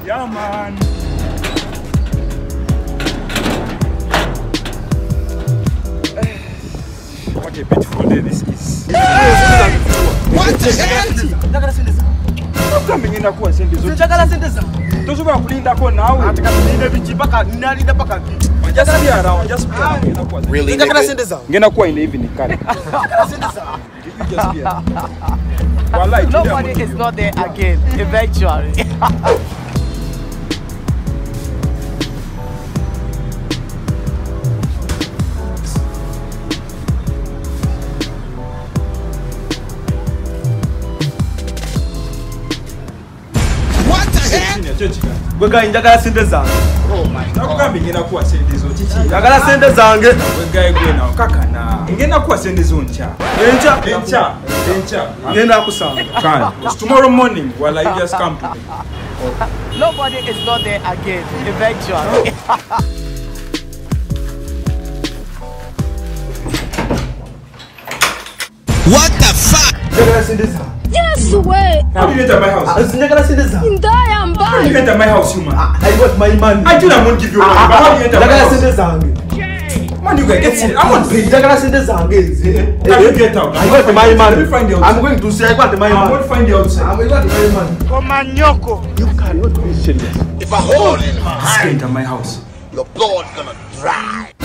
Yeah, man. What a beautiful day this is. What the hell? Stop coming in akuwa sendezo. Njagala sendeza. Tozuba kulinda ko nawe. Atakalinda bichipaka nalinda paka. Just be around, just be around. Really? Njagala sendeza. Ngena kuwa in the evening kale. Sendeza. If you just be around. Wallahi, nobody is not there again eventually. Gwega njagala sente zange. Oh my. Nakugambi ngena kuwa sendezo chichi. Njagala sente zange. Gwega igwe na kakana. Ngena kuwa sendezo ncha. Encha. Ngenda kusanga. Can. Tomorrow morning while you just come to me. Nobody is not there again eventually. What the fuck? Njagala sente zange. Yes, wait. How did you enter my house? Njagala sente zange. I am How did you bad. enter my house, you man? I got my money. I told I won't give you money, but how did you enter my Njagala house? sente zange. Man, you gonna get it. I won't pay. Njagala sente zange. Can you get out? I got my money. Let me find the outside. I'm going to say I got my I money. won't find the outside. I'm going to my money. Komanyoko. You cannot be serious. If I hold in my Just hand, enter my house. your blood's gonna dry.